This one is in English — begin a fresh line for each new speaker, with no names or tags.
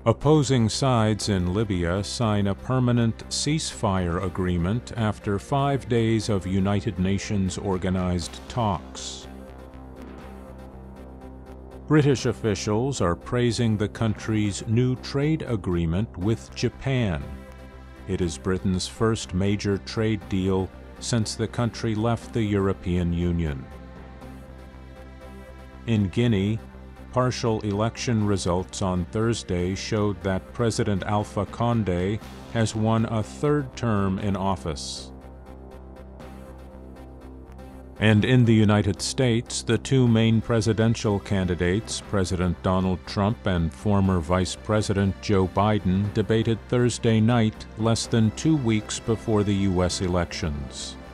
Opposing sides in Libya sign a permanent ceasefire agreement after 5 days of United Nations-organized talks. British officials are praising the country's new trade agreement with Japan. It is Britain's first major trade deal since the country left the European Union. In Guinea, partial election results on Thursday showed that President Alpha Condé has won a third term in office. And in the United States, the two main presidential candidates, President Donald Trump and former Vice President Joe Biden, debated Thursday night, less than 2 weeks before the U.S. elections.